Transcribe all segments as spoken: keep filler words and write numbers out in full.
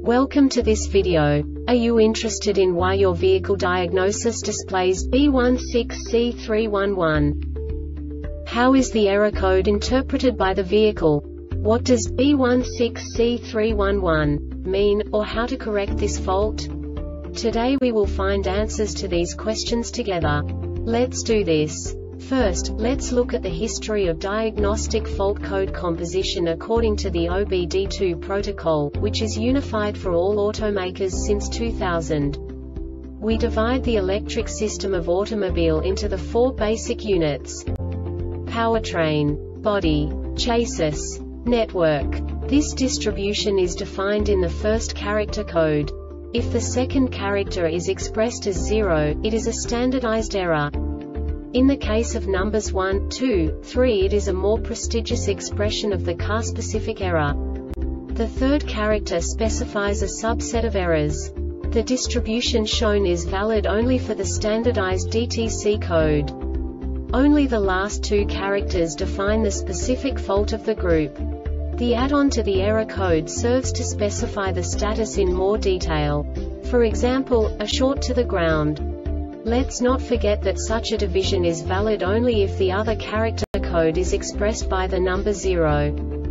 Welcome to this video. Are you interested in why your vehicle diagnosis displays B one six C three one one? How is the error code interpreted by the vehicle? What does B one six C three one one mean, or how to correct this fault? Today we will find answers to these questions together. Let's do this. First, let's look at the history of diagnostic fault code composition according to the O B D two protocol, which is unified for all automakers since two thousand. We divide the electric system of automobile into the four basic units: powertrain, body, chassis, network. This distribution is defined in the first character code. If the second character is expressed as zero, it is a standardized error. In the case of numbers one, two, three, it is a more prestigious expression of the car-specific error. The third character specifies a subset of errors. The distribution shown is valid only for the standardized D T C code. Only the last two characters define the specific fault of the group. The add-on to the error code serves to specify the status in more detail. For example, a short to the ground. Let's not forget that such a division is valid only if the other character code is expressed by the number zero.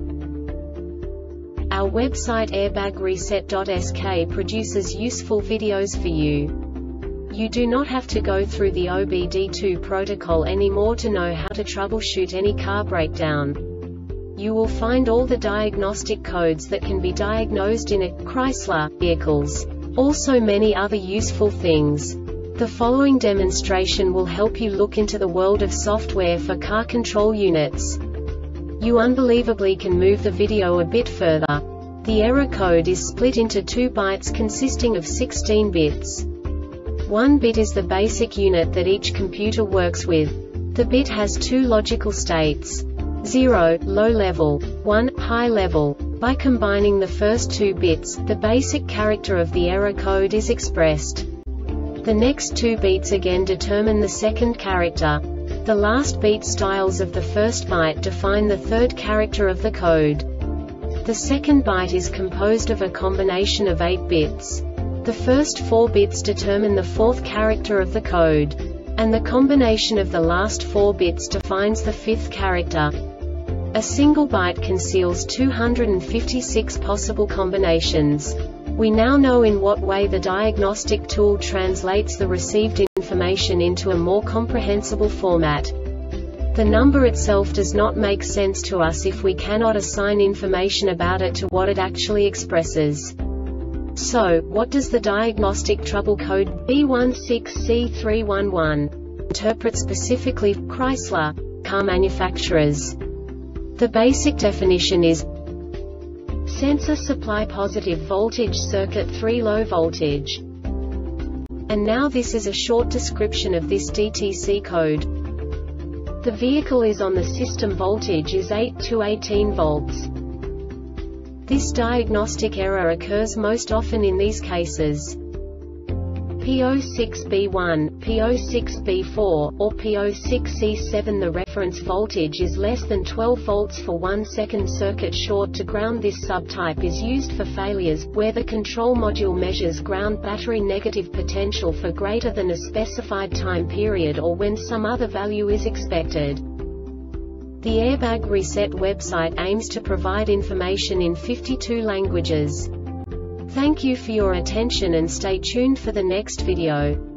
Our website airbag reset dot S K produces useful videos for you. You do not have to go through the O B D two protocol anymore to know how to troubleshoot any car breakdown. You will find all the diagnostic codes that can be diagnosed in a Chrysler vehicles. Also many other useful things. The following demonstration will help you look into the world of software for car control units. You unbelievably can move the video a bit further. The error code is split into two bytes consisting of sixteen bits. One bit is the basic unit that each computer works with. The bit has two logical states: zero, low level, one, high level. By combining the first two bits, the basic character of the error code is expressed. The next two beats again determine the second character. The last beat styles of the first byte define the third character of the code. The second byte is composed of a combination of eight bits. The first four bits determine the fourth character of the code. And the combination of the last four bits defines the fifth character. A single byte conceals two hundred fifty-six possible combinations. We now know in what way the diagnostic tool translates the received information into a more comprehensible format. The number itself does not make sense to us if we cannot assign information about it to what it actually expresses. So, what does the diagnostic trouble code B one six C three one one interpret specifically for Chrysler car manufacturers? The basic definition is sensor supply positive voltage, circuit three low voltage. And now this is a short description of this D T C code. The vehicle is on, the system voltage is eight to eighteen volts. This diagnostic error occurs most often in these cases: P zero six B one, P zero six B four, or P zero six C seven. The reference voltage is less than twelve volts for one second. Circuit short to ground. This subtype is used for failures, where the control module measures ground battery negative potential for greater than a specified time period, or when some other value is expected. The Airbag Reset website aims to provide information in fifty-two languages. Thank you for your attention and stay tuned for the next video.